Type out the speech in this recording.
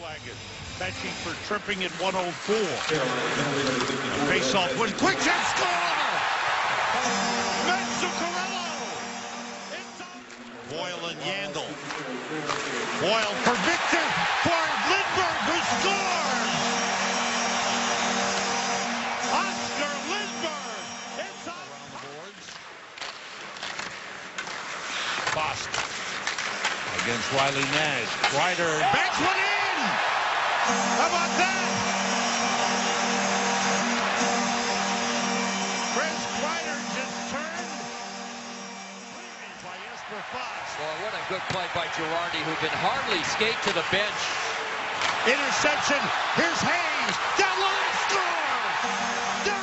Wagon benching for tripping at 104. Face-off win. Quick shot score! Mazzucarello! Boyle and Yandel. Boyle for Victor for Lindbergh, who scores! Oscar Lindbergh! It's on the boards. Boston against Riley Nash. Ryder banks one in! How about that? Chris Kreider just turned. By Jesper Fox. Boy, what a good play by Girardi, who can hardly skate to the bench. Interception. Here's Hayes. Down line, scores!